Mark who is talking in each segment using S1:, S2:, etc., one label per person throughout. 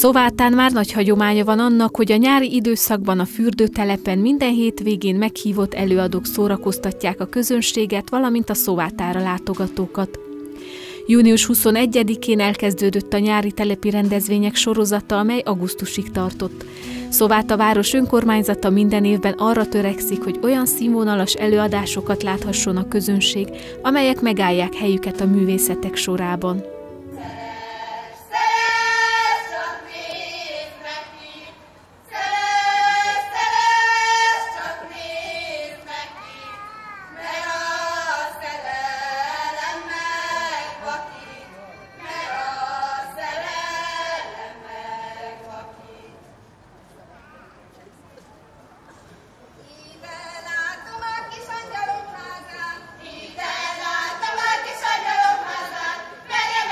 S1: Szovátán már nagy hagyománya van annak, hogy a nyári időszakban a fürdőtelepen minden hétvégén meghívott előadók szórakoztatják a közönséget, valamint a Szovátára látogatókat. Június 21-én elkezdődött a nyári telepi rendezvények sorozata, amely augusztusig tartott. Szováta város önkormányzata minden évben arra törekszik, hogy olyan színvonalas előadásokat láthasson a közönség, amelyek megállják helyüket a művészetek sorában.
S2: Ide látom a kis angyalom házát,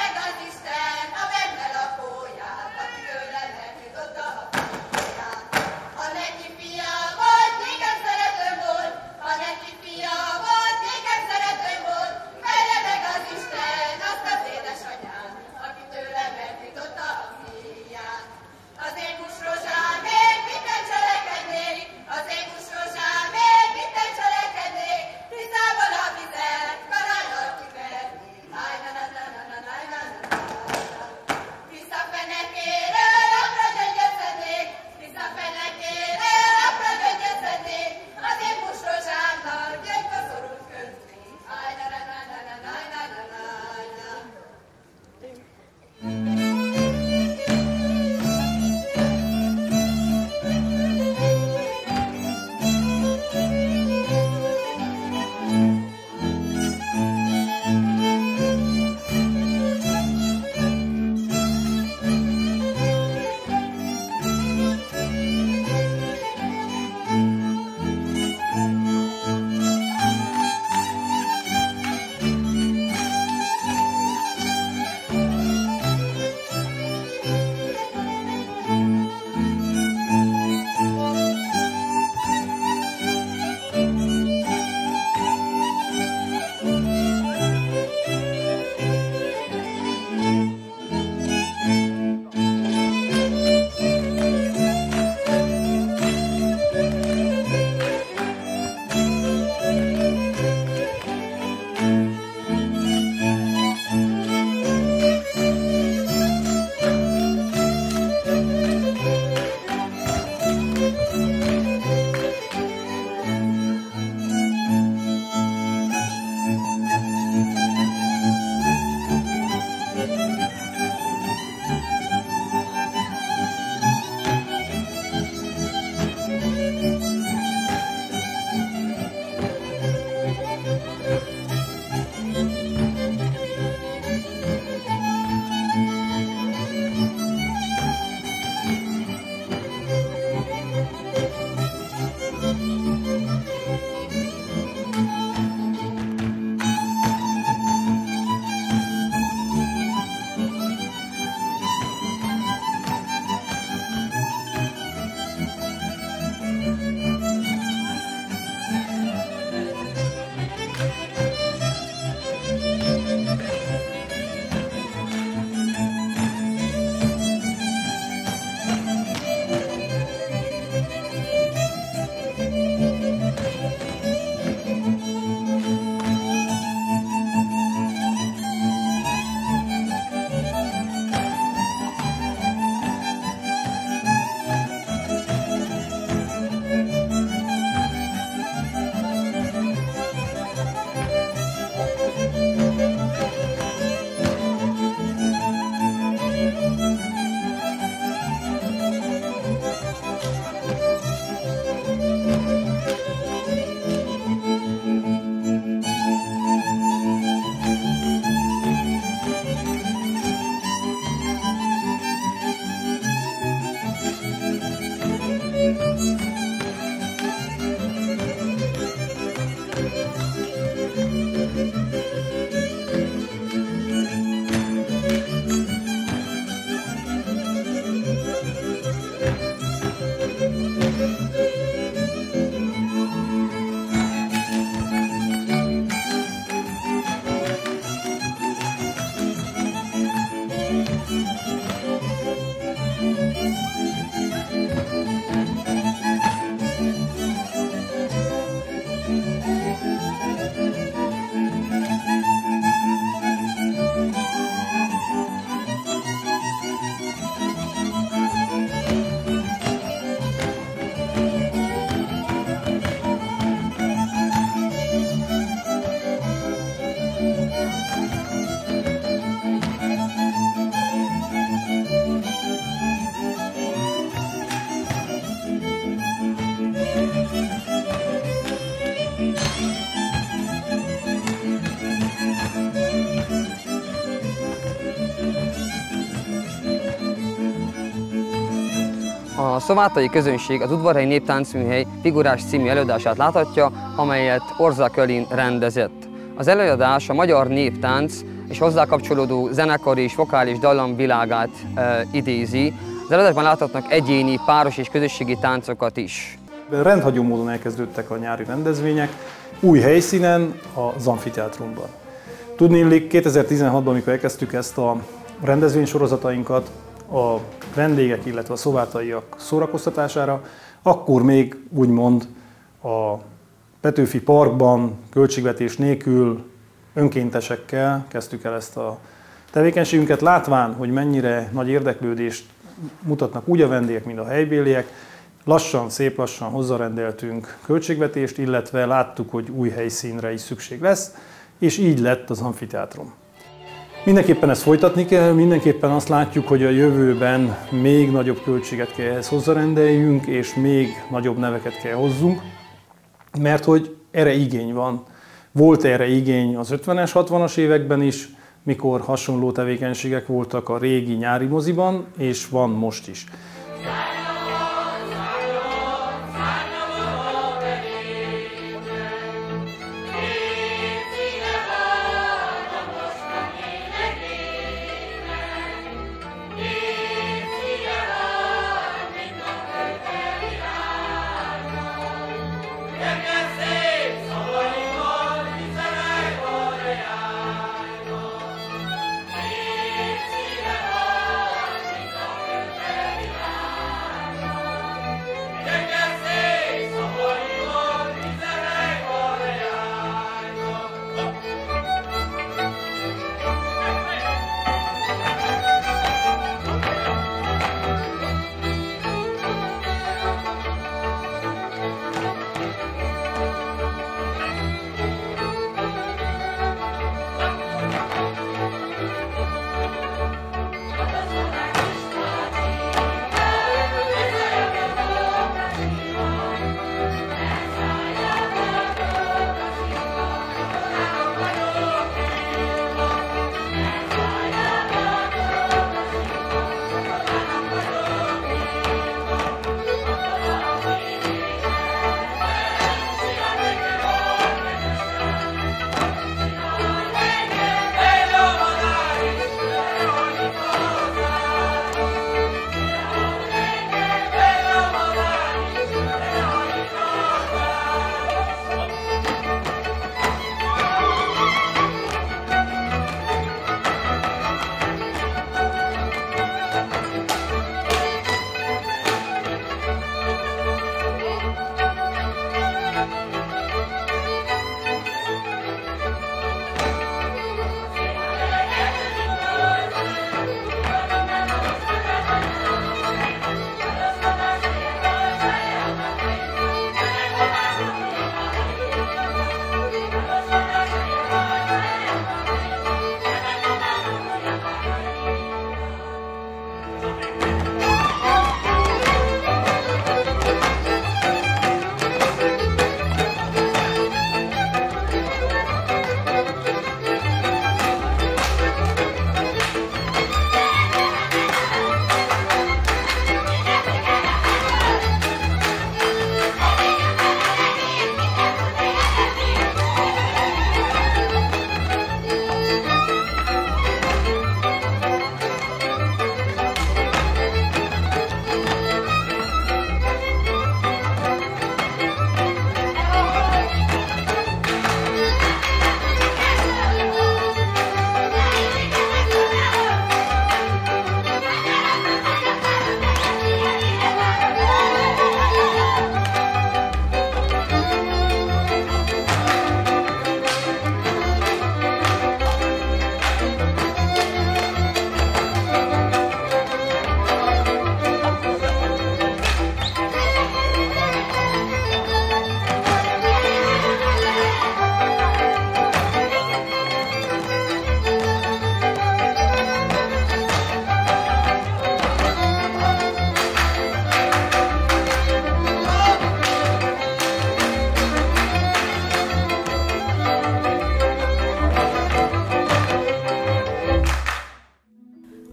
S2: A szovátai közönség az Udvarhelyi Néptáncműhely figurás című előadását láthatja, amelyet Orza Kölin rendezett. Az előadás a magyar néptánc és hozzá kapcsolódó zenekari és vokális dallam világát idézi. Az előadásban láthatnak egyéni, páros és közösségi táncokat is.
S3: Rendhagyó módon elkezdődtek a nyári rendezvények, új helyszínen, az amfiteátrumban. Tudniillik, 2016-ban, amikor elkezdtük ezt a rendezvénysorozatainkat, a vendégek, illetve a szovátaiak szórakoztatására, akkor még úgymond a Petőfi Parkban költségvetés nélkül önkéntesekkel kezdtük el ezt a tevékenységünket, látván, hogy mennyire nagy érdeklődést mutatnak úgy a vendégek, mint a helybéliek. Lassan, szép lassan hozzárendeltünk költségvetést, illetve láttuk, hogy új helyszínre is szükség lesz, és így lett az amfiteátrum. Mindenképpen ezt folytatni kell, mindenképpen azt látjuk, hogy a jövőben még nagyobb költséget kell ehhez hozzárendeljünk, és még nagyobb neveket kell hozzunk, mert hogy erre igény van. Volt erre igény az 50-es, 60-as években is, mikor hasonló tevékenységek voltak a régi nyári moziban, és van most is.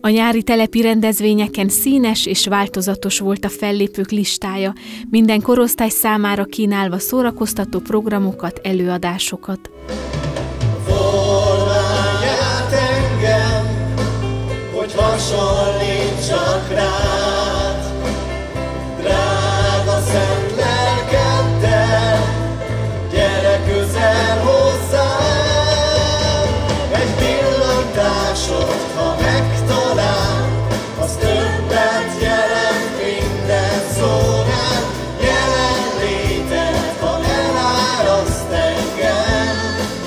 S1: A nyári telepi rendezvényeken színes és változatos volt a fellépők listája, minden korosztály számára kínálva szórakoztató programokat, előadásokat.
S4: Formálját engem, hogy hasonlítsak rád, drága szent lelkeddel, gyere közel hozzám, egy pillantásod, ha megtalál, az többet jelent minden szónál, jelenléted, ha eláraszt engem.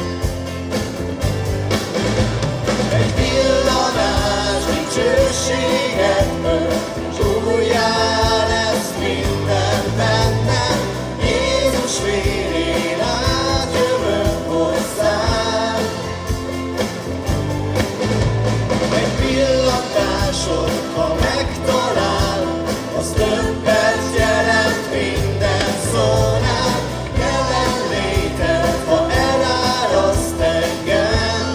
S4: Egy pillanás dicsőségedből, s újjá lesz minden bennem, Jézus vérén át jövök hozzád. Egy pillantásod, ha megtalál, az többet jelent minden szónál, jelenléted, ha eláraszt engem.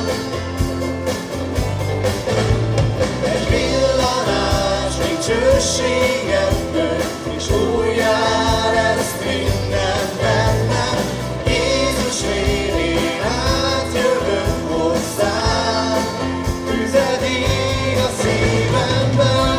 S4: Egy villanás dicsőségedből, és újjá lesz minden bennem, Jézus vérén át jövök hozzád, tüzed ég a szívemben.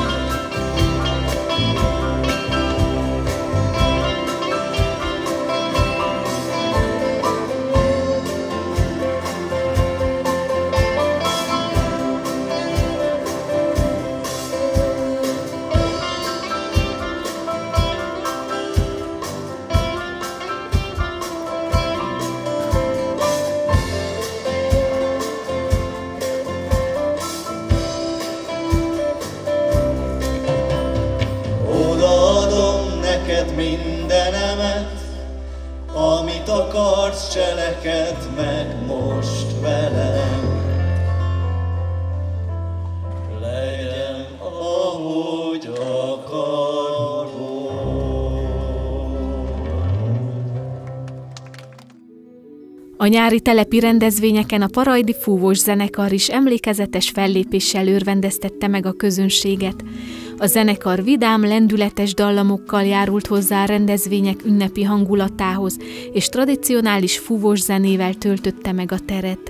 S4: Odaadom neked mindenemet, amit akarsz, cselekedd meg most velem. Legyen, ahogy akarod.
S1: A nyári telepi rendezvényeken a Parajdi Fúvós Zenekar is emlékezetes fellépéssel örvendeztette meg a közönséget. A zenekar vidám, lendületes dallamokkal járult hozzá a rendezvények ünnepi hangulatához, és tradicionális fúvós zenével töltötte meg a teret.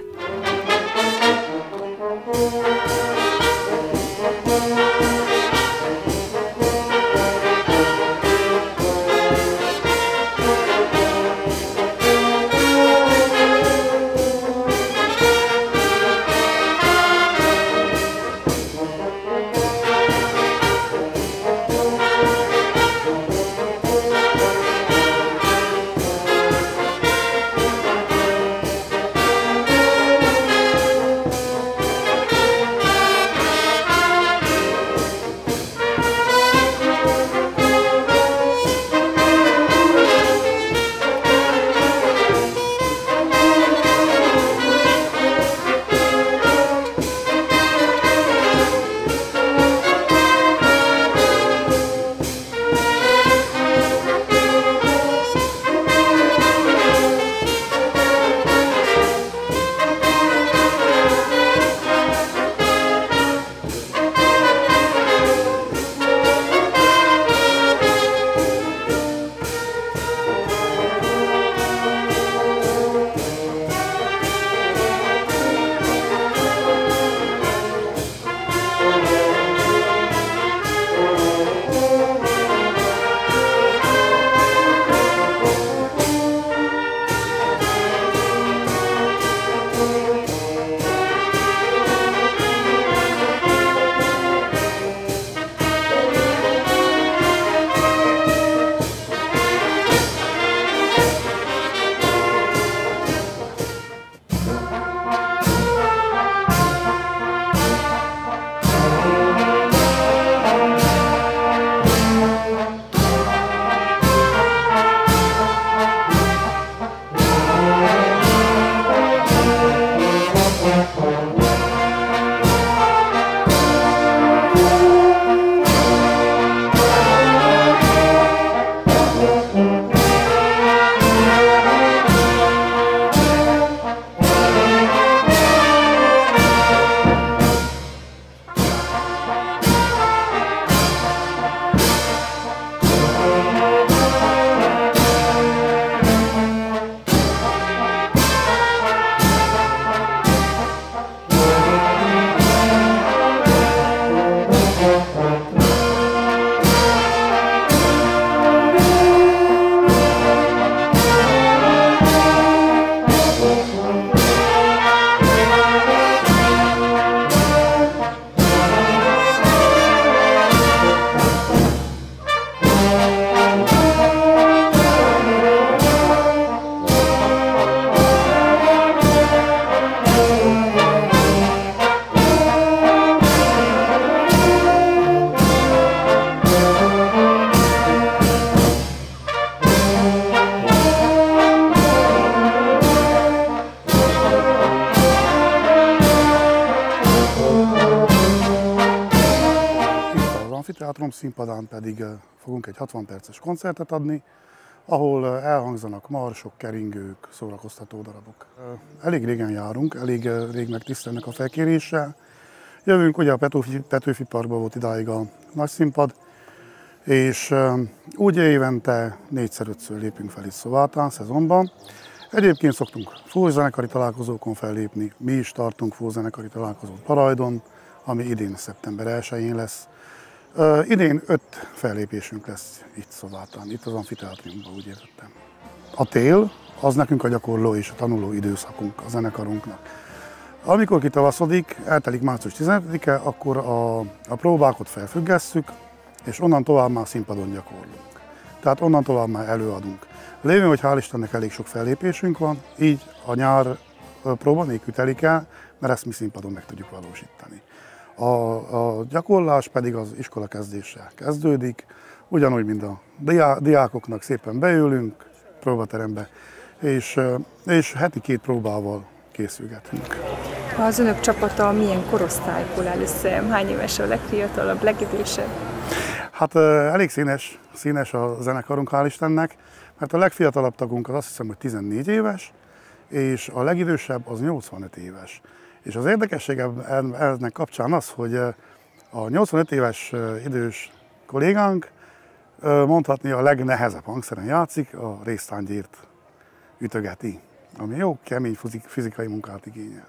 S5: színpadán pedig fogunk egy 60 perces koncertet adni, ahol elhangzanak marsok, keringők, szórakoztató darabok. Elég régen járunk, elég rég megtisztelnek a felkéréssel. Jövünk, ugye a Petőfi Parkban volt idáig a nagy színpad, és úgy évente 4-5-ször lépünk fel itt Szovátrán szezonban. Egyébként szoktunk folkzenekari találkozókon fellépni, mi is tartunk folkzenekari találkozót Parajdon, ami idén szeptember 1-én lesz. Idén 5 fellépésünk lesz itt Szovátrán, itt az amfiteátriumban, úgy értettem. A tél, az nekünk a gyakorló és a tanuló időszakunk, a zenekarunknak. Amikor kitavaszodik, eltelik március 15-e, akkor a próbákat felfüggesszük, és onnan tovább már színpadon gyakorlunk. Tehát onnan tovább már előadunk. Lévén, hogy hál' Istennek elég sok fellépésünk van, így a nyár próba nélkül telik el, mert ezt mi színpadon meg tudjuk valósítani. A gyakorlás pedig az iskola kezdéssel kezdődik, ugyanúgy, mint a diákoknak szépen beülünk próbaterembe, és heti 2 próbával készülgetünk.
S6: Az önök csapata milyen korosztályból áll össze? Hány éves a legfiatalabb, legidősebb?
S5: Hát elég színes a zenekarunk, hál' Istennek, mert a legfiatalabb tagunk az azt hiszem, hogy 14 éves, és a legidősebb az 85 éves. És az érdekessége ennek kapcsán az, hogy a 85 éves idős kollégánk mondhatni a legnehezebb hangszeren játszik, a résztángyért ütögeti, ami jó, kemény fizikai munkát igényel.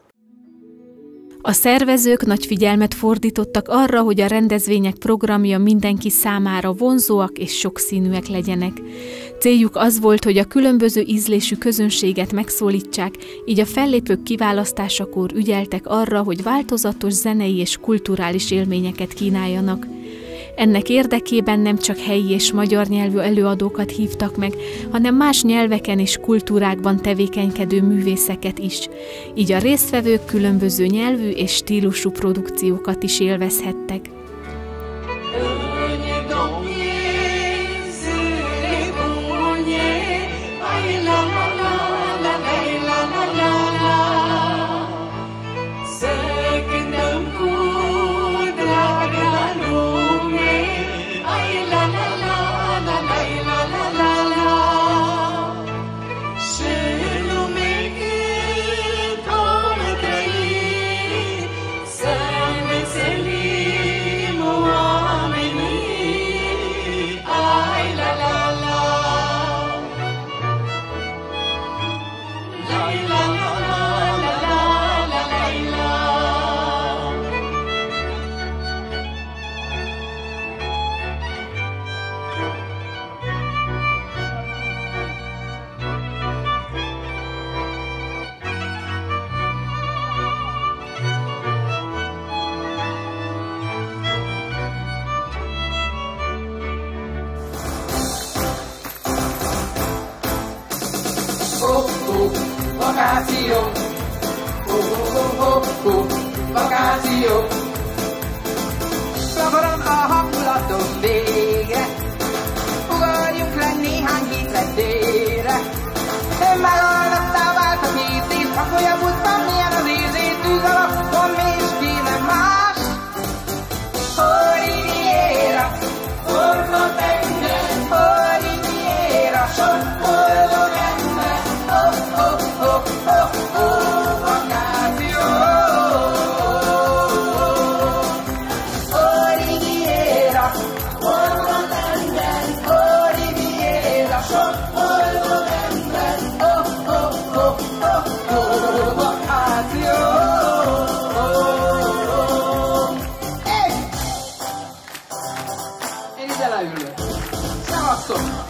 S1: A szervezők nagy figyelmet fordítottak arra, hogy a rendezvények programja mindenki számára vonzóak és sokszínűek legyenek. Céljuk az volt, hogy a különböző ízlésű közönséget megszólítsák, így a fellépők kiválasztásakor ügyeltek arra, hogy változatos zenei és kulturális élményeket kínáljanak. Ennek érdekében nem csak helyi és magyar nyelvű előadókat hívtak meg, hanem más nyelveken és kultúrákban tevékenykedő művészeket is. Így a résztvevők különböző nyelvű és stílusú produkciókat is élvezhettek.
S7: Vakáció, vakáció. Szavaron a hangulatom végre, ugorjunk le néhány hétre délre. Megoldottam vált a 2 év, a folyamútban milyen az ízét, tűz alatt van és kéne más. Riviera, forma tenger, Riviera, sok boldog ember. Vakáció. Riviera, forma tenger, Riviera, sok boldog ember. Vakáció. Én ide leülök. Szevasztok!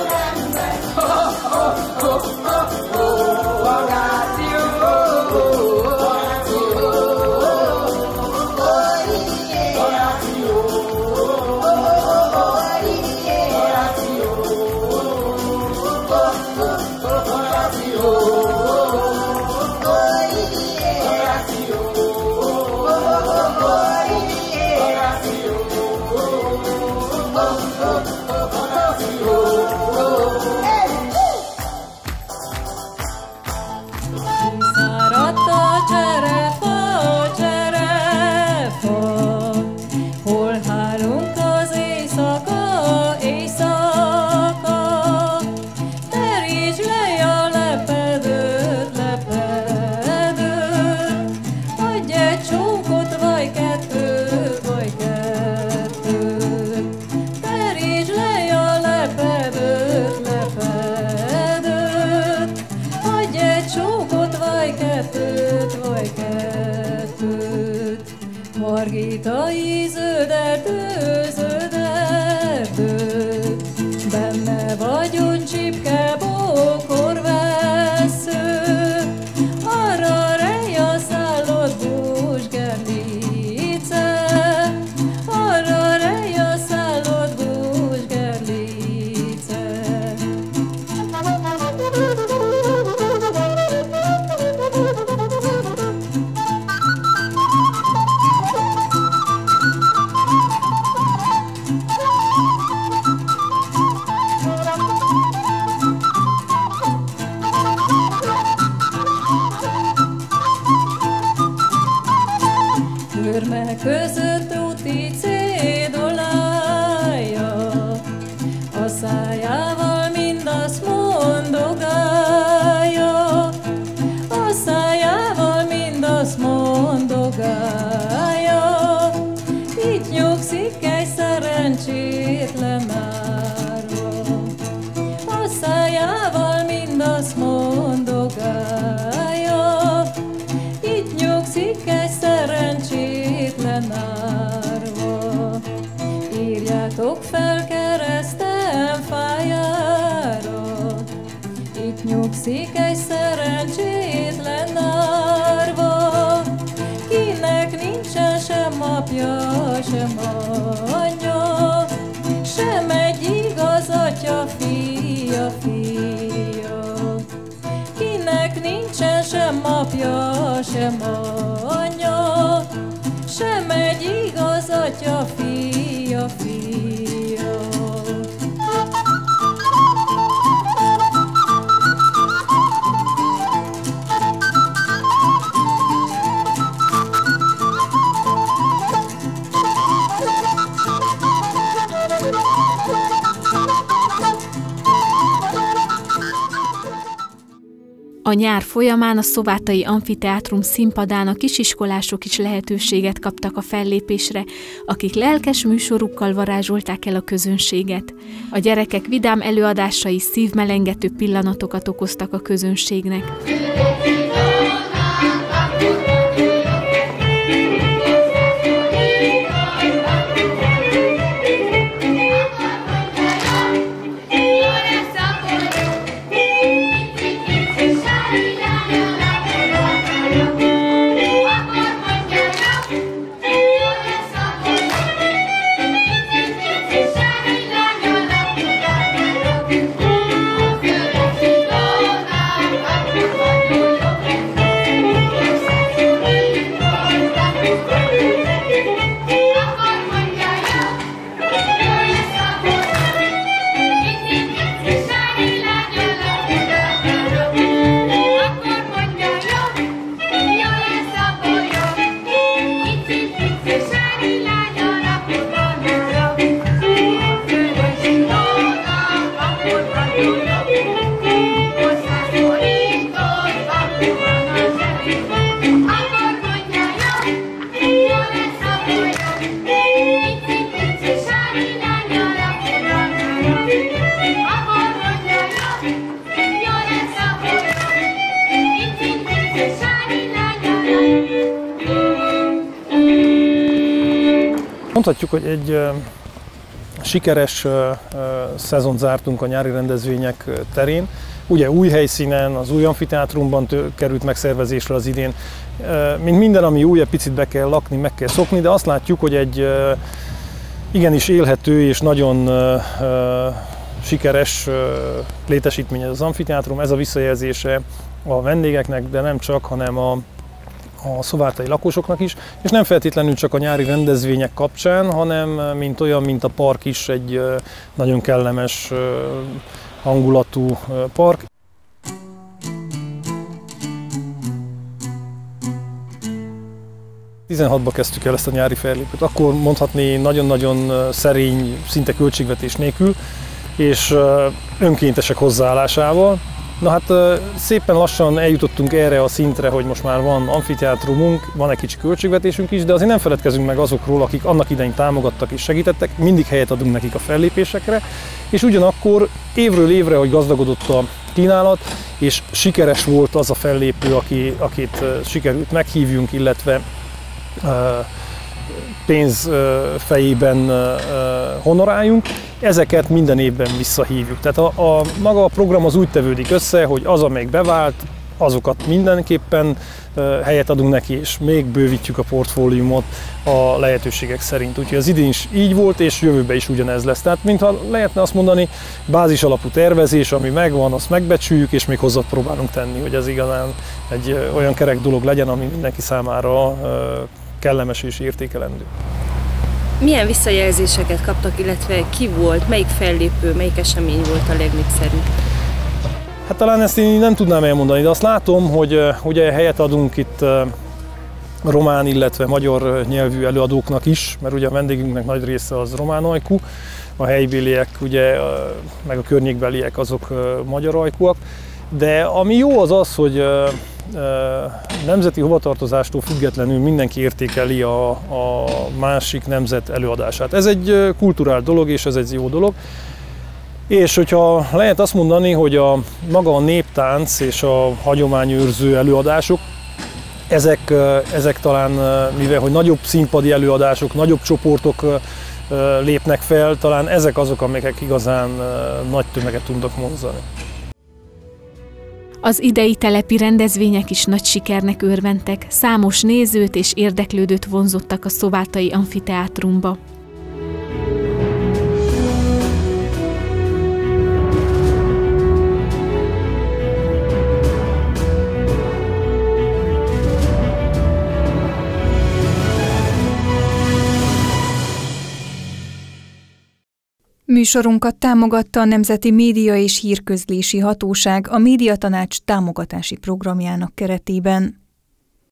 S7: Vakáció.
S8: Margitai zöld erdő, benne vagyon csipke, bókor vesző, arra reja szállott Búzsgerlice, arra reja szállott Búzsgerlice. Körme között úti cédulája, a szájával mindazt mondogája, a szájával mindazt mondogája. Itt nyugszik egy szerencsétlen árva, a szájával mindazt mondogája. Itt nyugszik egy szerencsétlen árva. Írjátok fel keresztem fájára, itt nyugszik egy szerencsétlen árva, kinek nincsen sem apja, sem anyja, sem egy igaz atya, fia. Kinek nincsen sem apja, sem anyja, sem egy igaz atya, fia.
S1: A nyár folyamán a Szovátai Amfiteátrum színpadán a kisiskolások is lehetőséget kaptak a fellépésre, akik lelkes műsorukkal varázsolták el a közönséget. A gyerekek vidám előadásai szívmelengető pillanatokat okoztak a közönségnek.
S3: Mondhatjuk, hogy egy sikeres szezont zártunk a nyári rendezvények terén. Ugye új helyszínen, az új amfiteátrumban került megszervezésre az idén. Mint minden, ami új, egy picit be kell lakni, meg kell szokni, de azt látjuk, hogy egy igenis élhető és nagyon sikeres létesítmény az amfiteátrum. Ez a visszajelzése a vendégeknek, de nem csak, hanem a szovátai lakosoknak is, és nem feltétlenül csak a nyári rendezvények kapcsán, hanem mint olyan, mint a park is egy nagyon kellemes hangulatú park. ...16-ba kezdtük el ezt a nyári fellépőt, akkor mondhatni nagyon-nagyon szerény, szinte költségvetés nélkül, és önkéntesek hozzáállásával. Na hát szépen lassan eljutottunk erre a szintre, hogy most már van amfiteátrumunk, van egy kicsi költségvetésünk is, de azért nem feledkezünk meg azokról, akik annak idején támogattak és segítettek, mindig helyet adunk nekik a fellépésekre, és ugyanakkor évről évre, hogy gazdagodott a kínálat, és sikeres volt az a fellépő, akit sikerült meghívjunk, illetve pénz fejében honoráljunk, ezeket minden évben visszahívjuk. Tehát maga a program az úgy tevődik össze, hogy az, amelyik bevált, azokat mindenképpen helyet adunk neki, és még bővítjük a portfóliumot a lehetőségek szerint. Úgyhogy az idén is így volt, és jövőben is ugyanez lesz. Tehát mintha lehetne azt mondani, bázis alapú tervezés, ami megvan, azt megbecsüljük, és még hozzá próbálunk tenni, hogy ez igazán egy olyan kerek dolog legyen, ami mindenki számára kellemes és értékelendő.
S9: Milyen visszajelzéseket kaptak, illetve ki volt, melyik fellépő, melyik esemény volt a legnépszerűbb?
S3: Hát talán ezt én nem tudnám elmondani, de azt látom, hogy ugye helyet adunk itt román, illetve magyar nyelvű előadóknak is, mert ugye a vendégünknek nagy része az román ajkú, a helybéliek, ugye, meg a környékbeliek azok magyar ajkúak. De ami jó az az, hogy nemzeti hovatartozástól függetlenül mindenki értékeli a másik nemzet előadását. Ez egy kulturális dolog, és ez egy jó dolog. És hogyha lehet azt mondani, hogy maga a néptánc és a hagyományőrző előadások, ezek talán, mivel hogy nagyobb színpadi előadások, nagyobb csoportok lépnek fel, talán ezek azok, amelyek igazán nagy tömeget tudnak vonzani.
S1: Az idei telepi rendezvények is nagy sikernek örventek, számos nézőt és érdeklődőt vonzottak a szovátai amfiteátrumba.
S10: Műsorunkat támogatta a Nemzeti Média és Hírközlési Hatóság a Médiatanács támogatási programjának keretében.